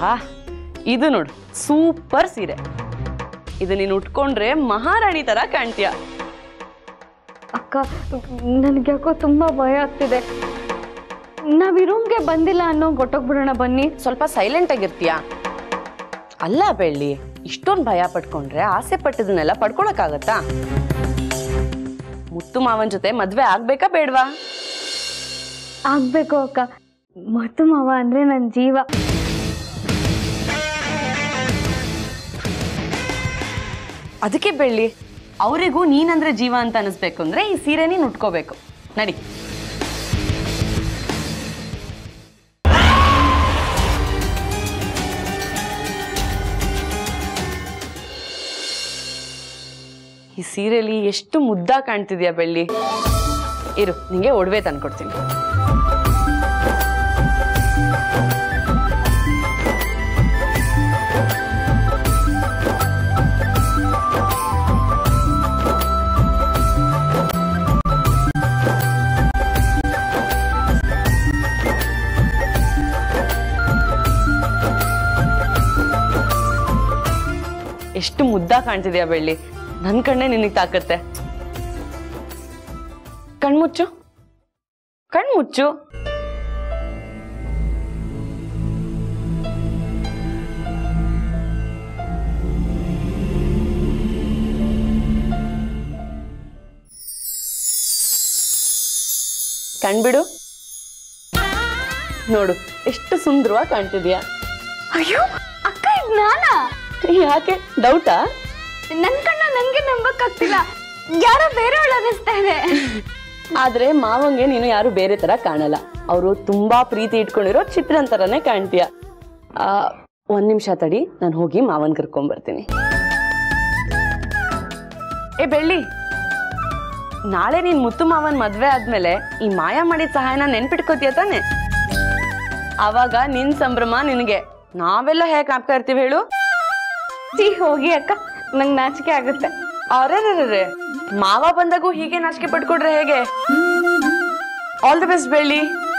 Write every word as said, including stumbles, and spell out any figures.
ಆಹಾ ಇದು ನೋಡು ಸೂಪರ್ ಸೀರೆ. ಇದು ನೀನು ಉಟ್ಕೊಂಡ್ರೆ ಮಹಾರಾಣಿ ತರ ಕಾಣ್ತೀಯ. ಅಕ್ಕ ನನ್ಗೆ ಯಾಕೋ ತುಂಬಾ ಭಯ ಆಗ್ತಿದೆ. ನಾವ್ ಈ ರೂಮ್ಗೆ ಬಂದಿಲ್ಲ ಅನ್ನೋ ಗೊಟ್ಟೋಗ್ಬಿಡೋಣ ಬನ್ನಿ. ಸ್ವಲ್ಪ ಸೈಲೆಂಟ್ ಆಗಿರ್ತೀಯ. ಅಲ್ಲ ಬೆಳ್ಳಿ, ಇಷ್ಟೊಂದು ಭಯ ಪಟ್ಕೊಂಡ್ರೆ ಆಸೆ ಪಟ್ಟಿದ್ದನ್ನೆಲ್ಲ ಪಡ್ಕೊಳಕ್ಕಾಗತ್ತಾ? ಮುತ್ತು ಮಾವನ್ ಜೊತೆ ಮದ್ವೆ ಆಗ್ಬೇಕಾ ಬೇಡ್ವಾ? ಆಗ್ಬೇಕು ಅಕ್ಕ. ಮುತ್ತು ಮಾವ ಅಂದ್ರೆ ನನ್ ಜೀವ. ಅದಕ್ಕೆ ಬೆಳ್ಳಿ, ಅವರಿಗೂ ನೀನಂದ್ರೆ ಜೀವ ಅಂತ ಅನಿಸ್ಬೇಕು ಅಂದ್ರೆ ಈ ಸೀರೆ ನೀನು ಉಟ್ಕೋಬೇಕು. ನಡಿ. ಈ ಸೀರೆಲಿ ಎಷ್ಟು ಮುದ್ದಾ ಕಾಣ್ತಿದ್ಯಾ ಬೆಳ್ಳಿ. ಇರು, ನಿಂಗೆ ಒಡವೆ ತಂದ್ಕೊಡ್ತೀನಿ. ಎಷ್ಟು ಮುದ್ದಾ ಕಾಣ್ತಿದ್ಯಾ ಬೆಳ್ಳಿ. ನನ್ ಕಣ್ಣೆ ನಿನಗೆ ತಾಕತ್ತೆ. ಕಣ್ಮುಚ್ಚು, ಕಣ್ಮುಚ್ಚು. ಕಣ್ಬಿಡು. ನೋಡು ಎಷ್ಟು ಸುಂದರವಾಗಿ ಕಾಣ್ತಿದ್ಯಾ. ಅಯ್ಯೋ ಅಕ್ಕ, ಇದ್ ನಾನಾ? ಯಾಕೆ ಡೌಟಾ? ನನ್ ಕಣ್ಣ ನನ್ಗೆ ನಂಬಕ್ ಆಗ್ತಿಲ್ಲ. ಯಾರೋ ಬೇರೆಯವಳು ಅನಿಸ್ತಾ ಇದೆ. ಆದ್ರೆ ಮಾವಂಗೆ ನೀನು ಯಾರು ಬೇರೆ ತರ ಕಾಣಲ್ಲ. ಅವರು ತುಂಬಾ ಪ್ರೀತಿ ಇಟ್ಕೊಂಡಿರೋ ಚಿತ್ರನ್ ತರನೇ ಕಾಣ್ತೀಯ. ಆ ಒಂದ್ ನಿಮಿಷ ತಡಿ, ನಾನು ಹೋಗಿ ಮಾವನ್ ಕರ್ಕೊಂಡ್ ಬರ್ತೀನಿ. ಏ ಬೆಳ್ಳಿ, ನಾಳೆ ನೀನ್ ಮುತ್ತು ಮಾವನ್ ಮದ್ವೆ ಆದ್ಮೇಲೆ ಈ ಮಾಯಾ ಮಾಡಿದ ಸಹಾಯನ ನೆನ್ಪಿಟ್ಕೋತೀಯ ತಾನೆ? ಅವಾಗ ನಿನ್ ಸಂಭ್ರಮ ನಿನಗೆ. ನಾವೆಲ್ಲ ಹೇಗ್ ಕಾಪ್ತಾ ಇರ್ತೀವಿ ಹೇಳು? ಸಿ ಹೋಗಿ ಅಕ್ಕ, ನಂಗೆ ನಾಚಿಕೆ ಆಗುತ್ತೆ. ಅರೆ ಮಾವ ಬಂದಾಗೂ ಹೀಗೆ ನಾಚಿಕೆ ಪಟ್ಕೊಡ್ರೆ ಹೇಗೆ? ಆಲ್ ದಿ ಬೆಸ್ಟ್ ಬೆಳ್ಳಿ.